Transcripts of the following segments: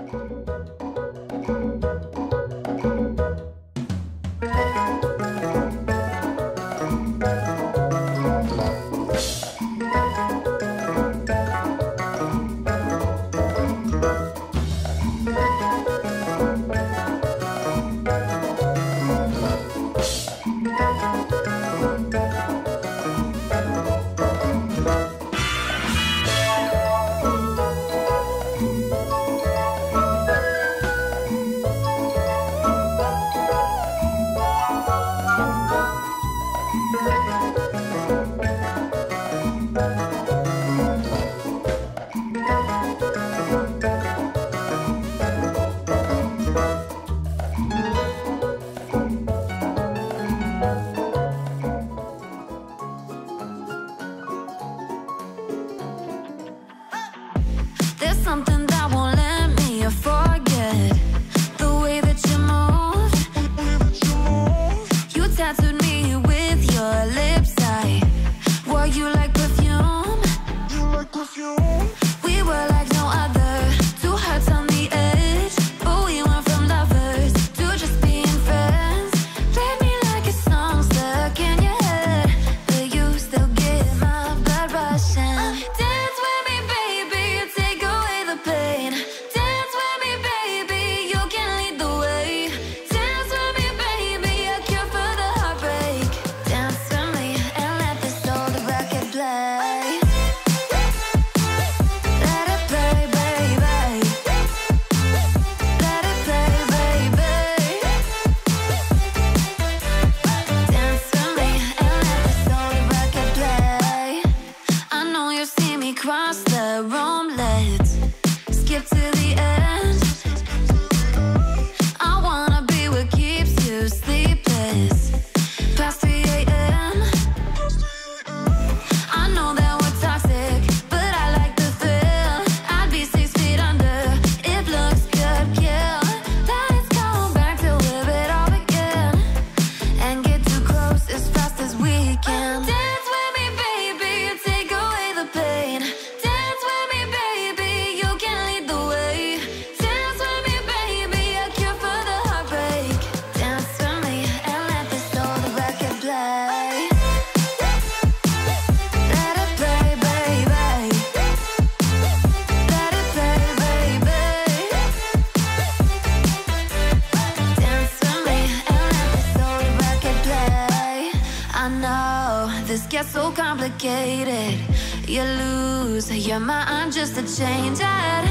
You lose your mind just to change it,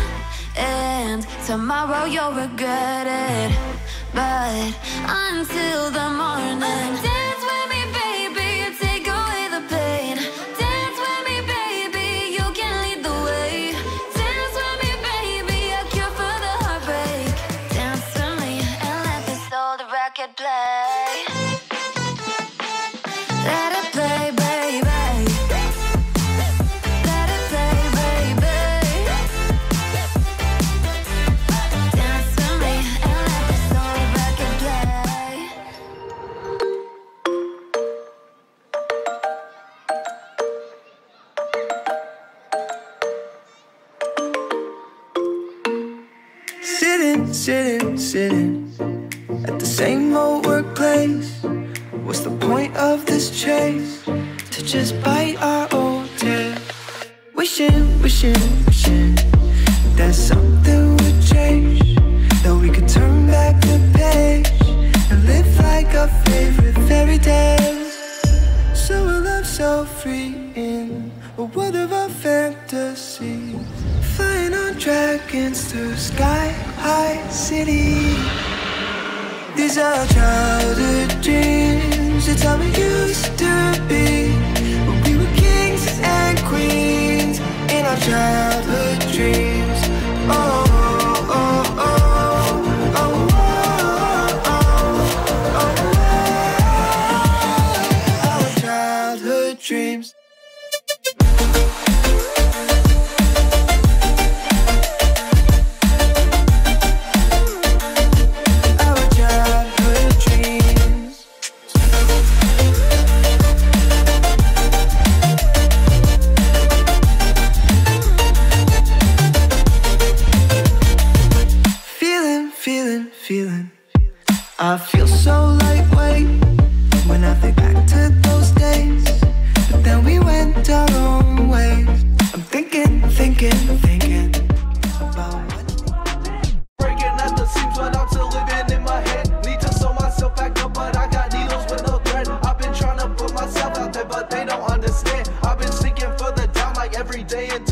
and tomorrow you'll regret it. But until the morning, dance with me, baby, take away the pain. Dance with me, baby, you can lead the way. Dance with me, baby, a cure for the heartbreak. Dance with me and let this old record play. Let it play, baby. Sitting at the same old workplace. What's the point of this chase? To just bite our old tail. Wishing that something would change, that we could turn back the page and live like our favorite fairy tales. So a love so free in a world of our fantasies, flying on dragons through sky-high cities. These are childhood dreams, it's how we used to be, when we were kings and queens in our childhood dreams. Oh, oh, oh, oh, oh, oh, oh, oh. Our childhood dreams. I feel so lightweight when I think back to those days, but then we went our own ways. I'm thinking about what. Breaking at the seams, but I'm still living in my head. Need to sew myself back up, but I got needles with no thread. I've been trying to put myself out there, but they don't understand. I've been seeking for the down like every day.